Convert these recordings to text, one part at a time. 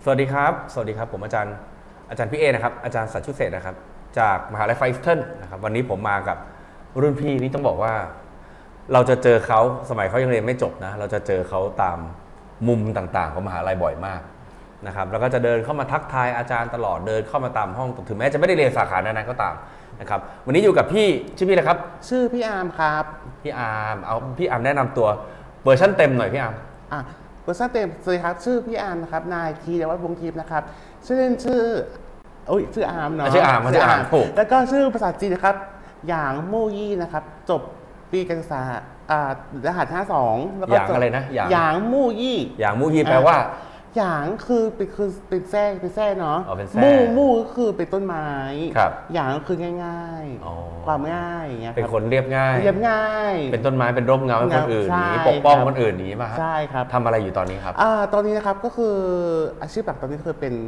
สวัสดีครับสวัสดีครับผมอาจารย์พี่เอนะครับอาจารย์สัชชุเศษนะครับจากมหาลัยไฟสเทิลนะครับวันนี้ผมมากับรุ่นพี่นี่ต้องบอกว่าเราจะเจอเขาสมัยเขายังเรียนไม่จบนะเราจะเจอเขาตามมุมต่างๆของมหาลัยบ่อยมากนะครับแล้วก็จะเดินเข้ามาทักทายอาจารย์ตลอดเดินเข้ามาตามห้องถึงแม้จะไม่ได้เรียนสาขานั้นๆก็ตามนะครับวันนี้อยู่กับพี่ชื่อพี่อะไรครับชื่อพี่อาร์มครับพี่อาร์มเอาพี่อาร์มแนะนำตัวเวอร์ชันเต็มหน่อยพี่อาร์มเวอร์ชันเต็มสวัสดีครับชื่อพี่อาร์มนะครับนายธีรวัฒน์วงศ์ทิพย์นะครับชื่อเล่นชื่อชื่ออาร์มเนาะชื่ออาร์มถูกแล้วก็ชื่อภาษาจีนนะครับหยางมู่ยี่นะครับจบปีการศึกษารหัส52แล้วก็หยางอะไรนะหยางมู่ยี่หยางมู่ยี่แปลว่าหยางคือเป็นแท้เนาะมู่ก็คือเป็นต้นไม้หยางก็คือง่ายๆความง่ายอย่างเงี้ยเป็นคนเรียบง่ายเป็นต้นไม้เป็นร่มเงาให้คนอื่นนี้ปกป้องคนอื่นนี้ป่ะใช่ครับทำอะไรอยู่ตอนนี้ครับตอนนี้นะครับก็คืออาชีพหลักตอนนี้คือเป็น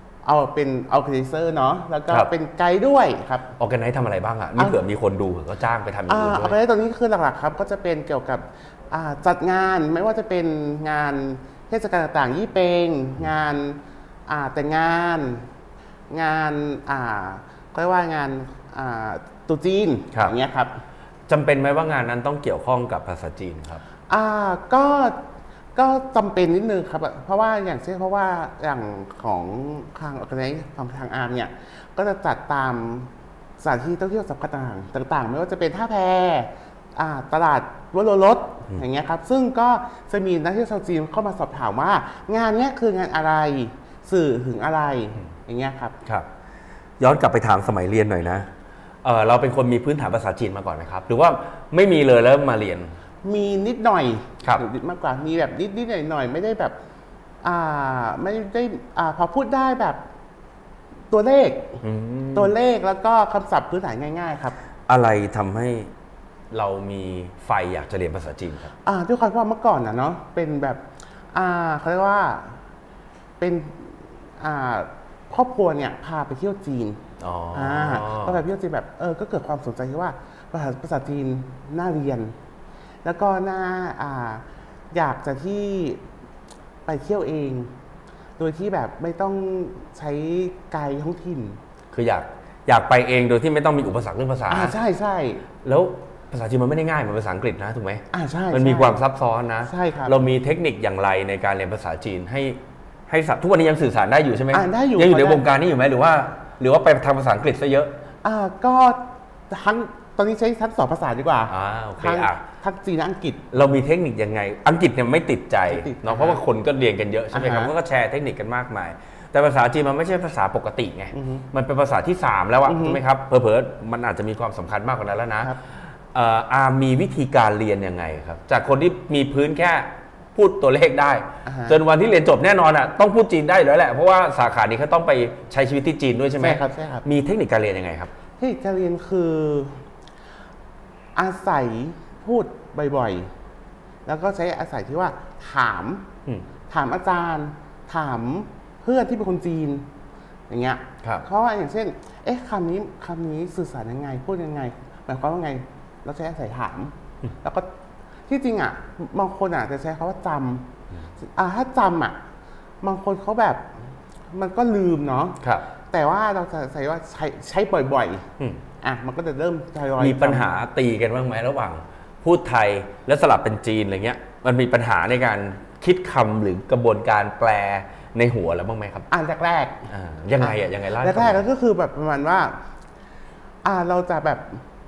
organizer เนาะแล้วก็เป็นไกด์ด้วยครับ organize ทำอะไรบ้างอ่ะนี่เผื่อมีคนดูก็จ้างไปทำอย่างอื่นด้วย organize ตอนนี้คือหลักๆครับก็จะเป็นเกี่ยวกับจัดงานไม่ว่าจะเป็นงานเทศกาลต่างๆยี่เปงงานแต่งงานก็เรียกว่างานตุจีนอย่างเงี้ยครับจำเป็นไหมว่างานนั้นต้องเกี่ยวข้องกับภาษาจีนครับก็จำเป็นนิดนึงครับเพราะว่าอย่างเช่นเพราะว่าอย่างของทางorganizeของทางอาร์มเนี่ยก็จะจัดตามสถานที่ท่องเที่ยวสำคัญต่างๆไม่ว่าจะเป็นท่าแพตลาดวัดโลรสอย่างเงี้ยครับซึ่งก็จะมีนักท่องเที่ยวชาวจีนเข้ามาสอบถามว่างานนี้คืองานอะไรสื่อถึงอะไรอย่างเงี้ยครับย้อนกลับไปถามสมัยเรียนหน่อยนะเราเป็นคนมีพื้นฐานภาษาจีนมาก่อนไหมครับหรือว่าไม่มีเลยแล้วมาเรียนมีนิดหน่อยมากกว่ามีแบบนิดหน่อยไม่ได้แบบไม่ได้พอพูดได้แบบตัวเลขแล้วก็คำศัพท์พื้นฐานง่ายๆครับอะไรทำให้เรามีไฟอยากจะเรียนภาษาจีนครับด้วยความว่าเมื่อก่อนเนาะเป็นแบบเขาเรียกว่าเป็นครอบครัวเนี่ยพาไปเที่ยวจีนพอไปเที่ยวจีนแบบก็เกิดความสนใจที่ว่าภาษาจีนน่าเรียนแล้วก็น่าอยากจะที่ไปเที่ยวเองโดยที่แบบไม่ต้องใช้ไกด์ท้องถิ่นคืออยากไปเองโดยที่ไม่ต้องมีอุปสรรคเรื่องภาษาใช่แล้วภาษาจีนมันไม่ได้ง่ายเหมือนภาษาอังกฤษนะถูกไหมใช่มันมีความซับซ้อนนะใช่ครับเรามีเทคนิคอย่างไรในการเรียนภาษาจีนให้ทุกวันนี้ยังสื่อสารได้อยู่ใช่ไหมได้อยู่ยังอยู่ในวงการนี้อยู่ไหมหรือว่าไปทางภาษาอังกฤษซะเยอะก็ทั้งตอนนี้ใช้ทั้ง2ภาษาดีกว่าทั้งจีนและอังกฤษเรามีเทคนิคยังไงอังกฤษเนี่ยไม่ติดใจเนาะเพราะว่าคนก็เรียนกันเยอะใช่ไหมครับก็แชร์เทคนิคกันมากมายแต่ภาษาจีนมันไม่ใช่ภาษาปกติไงมันเป็นภาษาที่3แล้วใช่ไหมครับเผลอๆมันอาจจะมีความสำคัญมากกว่านั้นแล้วนะมีวิธีการเรียนยังไงครับจากคนที่มีพื้นแค่พูดตัวเลขได้จนวันที่เรียนจบแน่นอนต้องพูดจีนได้แล้วแหละเพราะว่าสาขานี้เขาต้องไปใช้ชีวิตที่จีนด้วยใช่ไหมใช่ครับมีเทคนิคการเรียนยังไงครับเทคนิคการเรียนคืออาศัยพูดบ่อยๆแล้วก็ใช้อาศัยที่ว่าถามอาจารย์ถามเพื่อนที่เป็นคนจีนอย่างเงี้ยเพราะว่าอย่างเช่นคำนี้สื่อสารยังไงพูดยังไงหมายความว่าไงเราใช้อาศัยถามแล้วก็ที่จริงบางคนจะใช้คำว่าจำถ้าจำบางคนเขาแบบมันก็ลืมเนาะแต่ว่าเราจะใช้ว่าใช้บ่อยๆมันก็จะเริ่มทยอยมีปัญหาตีกันบ้างไหมระหว่างพูดไทยแล้วสลับเป็นจีนอะไรเงี้ยมันมีปัญหาในการคิดคำหรือกระบวนการแปลในหัวแล้วบ้างไหมครับแรกยังไงเล่าแรกก็คือแบบประมาณว่าเราจะแบบ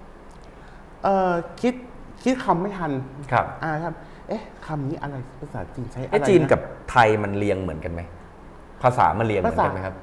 คิดคำไม่ทันครับคำนี้อะไรภาษาจีนใช้อะไรจีนกับไทยมันเรียงเหมือนกันไหมภาษามันเรียงเหมือนกันไหมครับ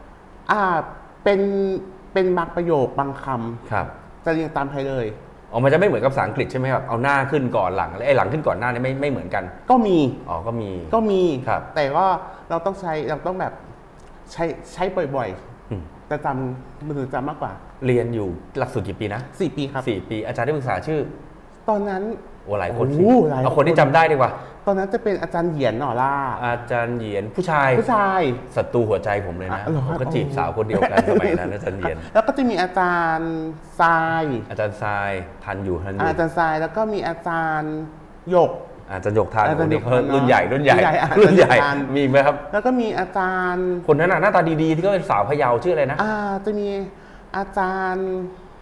เป็นบางประโยคบางคำจะเรียงตามไทยเลยมันจะไม่เหมือนกับภาษาอังกฤษใช่ไหมครับเอาหน้าขึ้นก่อนหลังแล้วหลังขึ้นก่อนหน้านี่ไม่เหมือนกันก็มีก็มีครับแต่ว่าเราต้องแบบใช้บ่อยๆแต่จำมือจำมากกว่าเรียนอยู่หลักสูตรกี่ปีนะ 4 ปีครับ 4 ปีอาจารย์ที่ปรึกษาชื่อตอนนั้นหลายคนเอาคนที่จำได้ดีกว่าตอนนั้นจะเป็นอาจารย์เหยียนหน่อล่าอาจารย์เหยียนผู้ชายศัตรูหัวใจผมเลยนะผมก็จีบสาวคนเดียวกันสมัยนั้นอาจารย์เหยียนแล้วก็จะมีอาจารย์ทรายทันอยู่อาจารย์ทรายแล้วก็มีอาจารย์หยกอาจารย์หยกทานอาจารย์หยกทานรุ่นใหญ่รุ่นใหญ่รุ่นใหญ่มีไหมครับแล้วก็มีอาจารย์คนนั้นน่ะหน้าตาดีๆที่ก็เป็นสาวพะเยาชื่ออะไรนะจะมีอาจารย์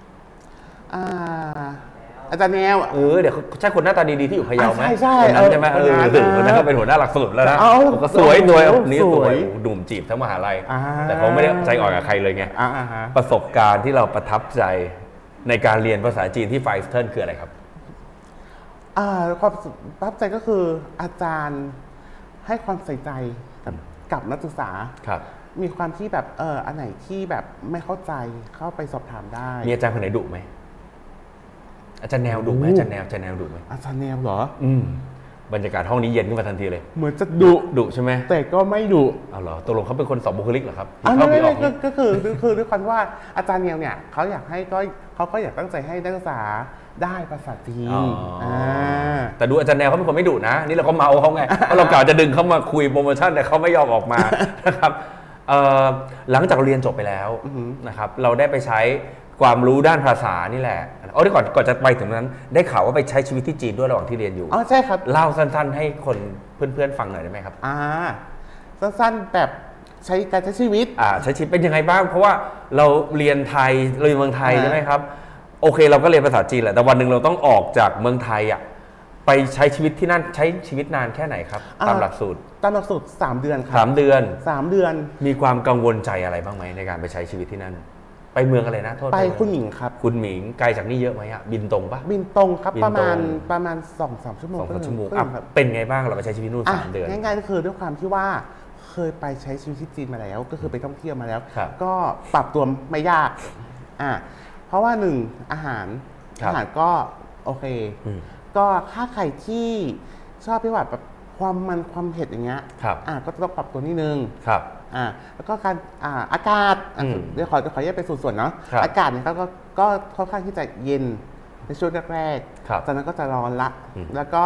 อาจารย์แนวเดี๋ยวใช่คนหน้าตาดีๆที่อยู่พะเยาไหมใช่คนนั้นใช่ไหมคนนั้นก็เป็นหัวหน้าหลักสูตรแล้วนะก็สวยนี่สวยหนุ่มจีบทั้งมหาลัยแต่เขาไม่ได้ใจอ่อนกับใครเลยไงประสบการณ์ที่เราประทับใจในการเรียนภาษาจีนที่ไฟสเทิร์นคืออะไรครับความประทับใจก็คืออาจารย์ให้ความใส่ใจกับนักศึกษามีความที่แบบอันไหนที่แบบไม่เข้าใจเข้าไปสอบถามได้มีอาจารย์คนไหนดุไหมอาจารย์แนวดุไหมอาจารย์แนวดุไหมอาจารย์แนวเหรบรรยากาศห้องนี้เย็นขึ้นมาทันทีเลยเหมือนจะดุใช่ไหมแต่ก็ไม่ดุเอาเหรอตกลงเขาเป็นคนสองบุคลิกเหรอครับไม่ก็คือด้วยความว่าอาจารย์แนวเนี่ยเขาอยากให้เขาก็อยากตั้งใจให้นักศึกษาได้ภาษาจีนแต่ดูอาจารย์แนวเขาเป็นคนไม่ดุนะนี่เราก็เมาเขาไงเพราะเรากล่าวจะดึงเขามาคุยโปรโมชั่นแต่เขาไม่ยอมออกมานะครับหลังจากเรียนจบไปแล้วนะครับเราได้ไปใช้ความรู้ด้านภาษานี่แหละเดี๋ยวก่อนจะไปถึงนั้นได้ข่าวว่าไปใช้ชีวิตที่จีนด้วยระหว่างที่เรียนอยู่ใช่ครับเล่าสั้นๆให้คนเพื่อนๆฟังหน่อยได้ไหมครับสั้นๆแบบการใช้ชีวิตใช้ชีวิตเป็นยังไงบ้างเพราะว่าเราเรียนไทยเราอยู่เมืองไทยใช่ไหมครับโอเคเราก็เรียนภาษาจีนแหละแต่วันหนึ่งเราต้องออกจากเมืองไทยไปใช้ชีวิตที่นั่นใช้ชีวิตนานแค่ไหนครับตามหลักสูตร 3 เดือนครับ 3 เดือนมีความกังวลใจอะไรบ้างไหมในการไปใช้ชีวิตที่นั่นไปเมืองอะไรนะโทษไปคุณหมิงครับคุณหมิงไกลจากนี่เยอะไหมบินตรงปะบินตรงครับประมาณ 2-3 ชั่วโมงเป็นไงบ้างเราไปใช้ชีวิตนู่น3 เดือนง่ายๆก็คือด้วยความที่ว่าเคยไปใช้ชีวิตที่จีนมาแล้วก็คือไปท่องเที่ยวมาแล้วก็ปรับตัวไม่ยากเพราะว่า1อาหารก็โอเคก็ถ้าใครที่ชอบที่ว่าแบบความเผ็ดอย่างเงี้ยก็ต้องปรับตัวนิดนึงแล้วก็การอากาศเดี๋ยวขอแยกเป็นส่วนๆเนาะอากาศเนี่ยก็ค่อนข้างที่จะเย็นในช่วงแรกๆจากนั้นก็จะร้อนละแล้วก็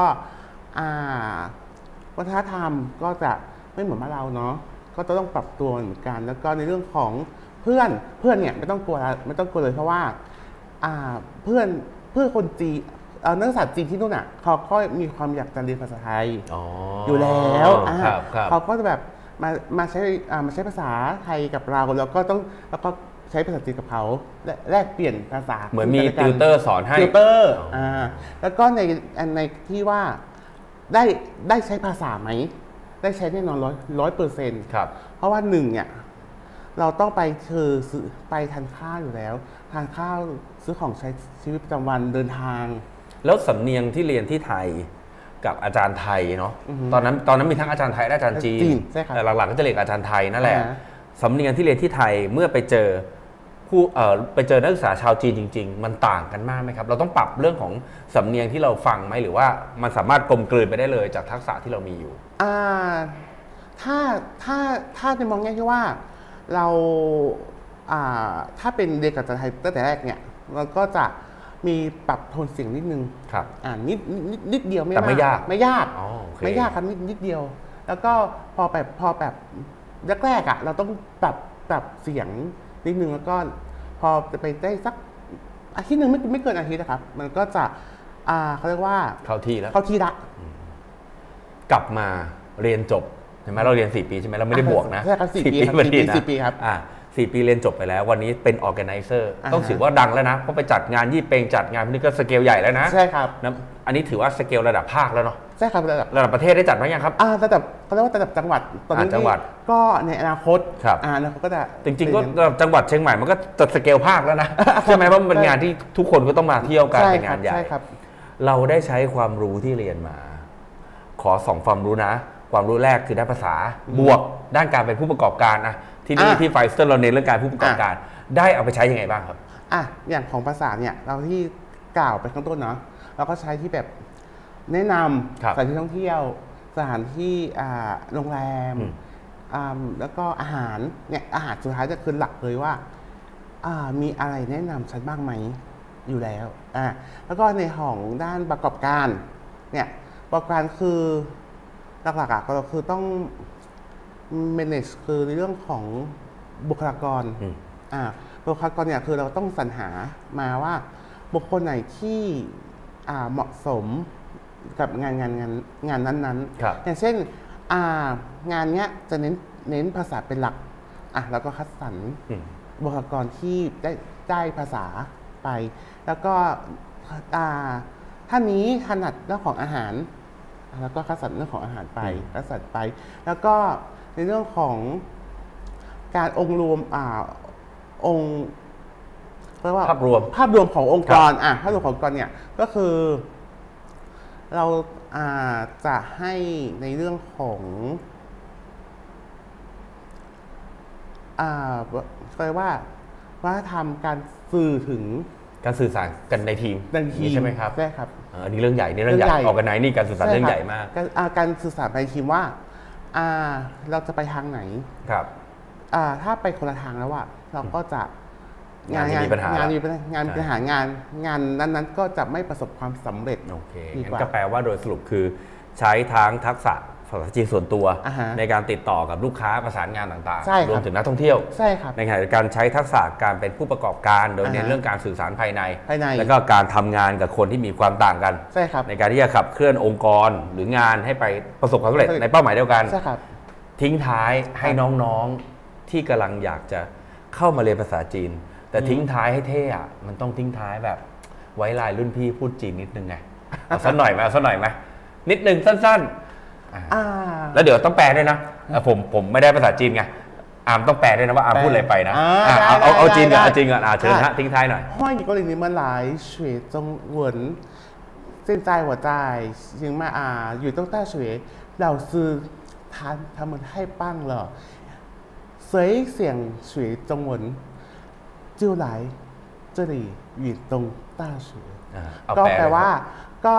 วัฒนธรรมก็จะไม่เหมือนบ้านเราเนาะก็จะต้องปรับตัวเหมือนกันแล้วก็ในเรื่องของเพื่อนเนี่ยไม่ต้องกลัวเลยเพราะว่าเพื่อนคนจีนนักศึกษาจีนที่นู่นเขาก็มีความอยากจะเรียนภาษาไทยอยู่แล้วเขาก็จะแบบมาใช้ภาษาไทยกับเราแล้วก็ใช้ภาษาจีนกับเขาแลกเปลี่ยนภาษาเหมือนมีติวเตอร์สอนให้ติวเตอร์แล้วก็ในที่ว่าได้ใช้ภาษาไหมได้ใช้แน่นอน100% ครับเพราะว่าเนี่ยเราต้องไปทานข้าวอยู่แล้วทานข้าวซื้อของใช้ชีวิตประจำวันเดินทางแล้วสำเนียงที่เรียนที่ไทยกับอาจารย์ไทยเนาะตอนนั้นมีทั้งอาจารย์ไทยและอาจารย์จีนแต่หลักๆก็จะเรียนอาจารย์ไทยนั่นแหละสำเนียงที่เรียนที่ไทยเมื่อไปเจอนักศึกษาชาวจีนจริงๆมันต่างกันมากไหมครับเราต้องปรับเรื่องของสำเนียงที่เราฟังไหมหรือว่ามันสามารถกลมกลืนไปได้เลยจากทักษะที่เรามีอยู่ถ้าในมองง่ายที่ว่าเราถ้าเป็นเรียนกับอาจารย์ไทยตั้งแต่แรกเนี่ยเราก็จะมีปรับโทนเสียงนิดนึงครับนิดเดียวแต่ไม่ยากไม่ยากครับนิดเดียวแล้วก็พอแบบแรกเราต้องปรับเสียงนิดนึงแล้วก็พอจะไปได้สักอาทิตย์นึงไม่เกินอาทิตย์นะครับมันก็จะเขาเรียกว่าเข้าที่ละกลับมาเรียนจบใช่ไหมเราเรียน4 ปีใช่ไหมเราไม่ได้บวกนะใช่ครับ4 ปีครับ 4 ปีเรียนจบไปแล้ววันนี้เป็น organizer ต้องถือว่าดังแล้วนะเพราะไปจัดงานยี่เปงจัดงานพวกนี้ก็สเกลใหญ่แล้วนะใช่ครับอันนี้ถือว่าสเกลระดับภาคแล้วเนาะใช่ครับระดับประเทศได้จัดไหมยังครับระดับเขาเรียกว่าระดับจังหวัดตอนนี้ก็ในอนาคตแล้วเขาก็จะจริงๆก็จังหวัดเชียงใหม่มันก็จัดสเกลภาคแล้วนะใช่ไหมว่ามันเป็นงานที่ทุกคนก็ต้องมาเที่ยวกันเป็นงานใหญ่เราได้ใช้ความรู้ที่เรียนมาขอ2ความรู้นะความรู้แรกคือด้านภาษาบวกด้านการเป็นผู้ประกอบการนะที่นี่ที่ไฟสเตอร์เราเน้นเรื่องการผู้ประกอบการได้เอาไปใช้ยังไงบ้างครับอย่างของภาษาเนี่ยเราที่กล่าวไปข้างต้นเนาะเราก็ใช้ที่แบบแนะนำสถานที่ท่องเที่ยวสถานที่โรงแรมแล้วก็อาหารเนี่ยอาหารสุดท้ายจะคือหลักเลยว่ามีอะไรแนะนำฉันบ้างไหมอยู่แล้วแล้วก็ในของด้านประกอบการเนี่ยประกอบการคือหลักๆก็คือต้อง manage คือในเรื่องของบุคลากรบุคลากรเนี่ยคือเราต้องสรรหามาว่าบุคคลไหนที่เหมาะสมกับงานนั้นครับๆอย่างเช่นงานเนี้ยจะเน้นภาษาเป็นหลักแล้วก็คัดสรรบุคลากรที่ได้ภาษาไป แล้วก็ท่านนี้ถนัดเรื่องของอาหารแล้วก็คัดสรรเรื่องของอาหารไปคัดสรรไป แล้วก็ในเรื่องของการองค์รวมองค์เรียกว่าภาพรวมขององค์กรภาพรวมขององค์กรเนี่ยก็คือเราจะให้ในเรื่องของเรียกว่าวัฒนธรรมการสื่อถึงการสื่อสารกันในทีมใช่ไหมครับใช่ครับอันนี้เรื่องใหญ่นี่เรื่องใหญ่ออกกันไหนนี่การสื่อสารเรื่องใหญ่มากการสื่อสารในทีมว่าเราจะไปทางไหนครับถ้าไปคนละทางแล้วเราก็จะงานมีปัญหางานนั้นก็จะไม่ประสบความสำเร็จโอเคงั้นก็แปลว่าโดยสรุปคือใช้ทั้งทักษะภาษาจีนส่วนตัวในการติดต่อกับลูกค้าประสานงานต่างๆรวมถึงนักท่องเที่ยวในการใช้ทักษะการเป็นผู้ประกอบการโดยเน้นเรื่องการสื่อสารภายในแล้วก็การทำงานกับคนที่มีความต่างกันในการที่จะขับเคลื่อนองค์กรหรืองานให้ไปประสบความสำเร็จในเป้าหมายเดียวกันทิ้งท้ายให้น้องๆที่กำลังอยากจะเข้ามาเรียนภาษาจีนแต่ทิ้งท้ายให้เท่อะมันต้องทิ้งท้ายแบบไว้ลายรุ่นพี่พูดจีนนิดนึงไงเอาสักหน่อยไหมนิดนึงสั้นๆแล้วเดี๋ยวต้องแปลด้วยนะผมไม่ได้ภาษาจีนไงต้องแปลด้วยนะว่าพูดอะไรไปนะเอาจีนก่อนเชิญฮะทิ้งท้ายหน่อย欢迎光临你们来学中文现在我在新麦宇宙大学老师他们太棒了谁想学中文就来这里宇宙大学ก็แปลว่าก็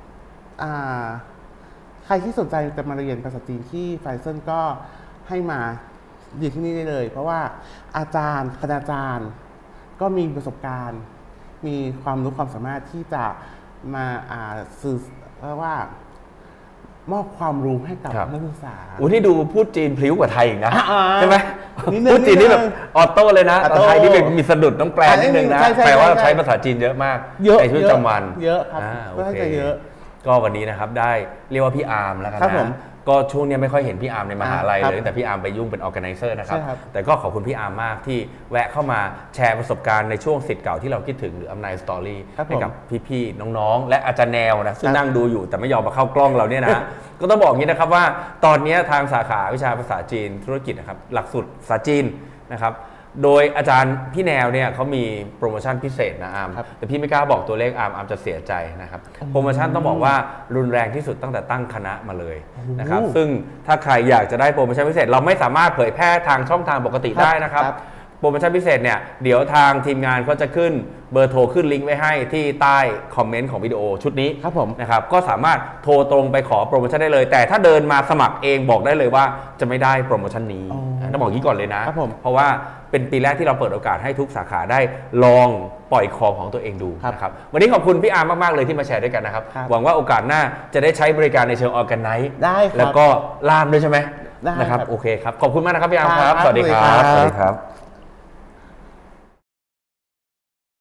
ใครที่สนใจจะมาเรียนภาษาจีนที่ไฟเซนก็ให้มาเรียนที่นี่ได้เลยเพราะว่าคณาจารย์ก็มีประสบการณ์มีความรู้ความสามารถที่จะมาสื่อว่ามอบความรู้ให้กับนักศึกษาที่ดูพูดจีนพลิ้วกว่าไทยอีกนะใช่ไหมพูดจีนนี่แบบออโต้เลยนะแต่ไทยนี่มีสะดุดต้องแปลนิดนึงนะแปลว่าใช้ภาษาจีนเยอะมากในชีวิตประจำวันเยอะครับก็จะเยอะก็วันนี้นะครับได้เรียกว่าพี่อาร์มแล้วกันนะก็ช่วงนี้ไม่ค่อยเห็นพี่อาร์มในมหาลัยเลยแต่พี่อาร์มไปยุ่งเป็น organizer นะครับแต่ก็ขอบคุณพี่อาร์มมากที่แวะเข้ามาแชร์ประสบการณ์ในช่วงศิษย์เก่าที่เราคิดถึงหรืออำนายสตอรี่ให้กับพี่ๆน้องๆและอาจารย์แนวนะซึ่งนั่งดูอยู่แต่ไม่ยอมมาเข้ากล้องเราเนี่ยนะก็ต้องบอกอย่างนี้นะครับว่าตอนนี้ทางสาขาวิชาภาษาจีนธุรกิจนะครับหลักสูตรภาษาจีนนะครับโดยอาจารย์พี่แนวเนี่ยเขามีโปรโมชั่นพิเศษนะอาร์มแต่พี่ไม่กล้าบอกตัวเลขอาร์มจะเสียใจนะครับโปรโมชั่นต้องบอกว่ารุนแรงที่สุดตั้งแต่ตั้งคณะมาเลยนะครับซึ่งถ้าใครอยากจะได้โปรโมชั่นพิเศษเราไม่สามารถเผยแพร่ทางช่องทางปกติได้นะครับโปรโมชั่นพิเศษเนี่ยเดี๋ยวทางทีมงานก็จะขึ้นเบอร์โทรขึ้นลิงก์ไว้ให้ที่ใต้คอมเมนต์ของวิดีโอชุดนี้นะครับก็สามารถโทรตรงไปขอโปรโมชั่นได้เลยแต่ถ้าเดินมาสมัครเองบอกได้เลยว่าจะไม่ได้โปรโมชั่นนี้ต้องบอกอย่างนี้ก่อนเลยนะเพราะว่าเป็นปีแรกที่เราเปิดโอกาสให้ทุกสาขาได้ลองปล่อยของของตัวเองดูนะครับวันนี้ขอบคุณพี่อาร์มมากๆเลยที่มาแชร์ด้วยกันนะครับหวังว่าโอกาสหน้าจะได้ใช้บริการในเชิงออร์แกไนซ์แล้วก็ล่ามด้วยใช่ไหมนะครับโอเคครับขอบคุณมากนะครับพี่อาร์มครับสวัสดีครับ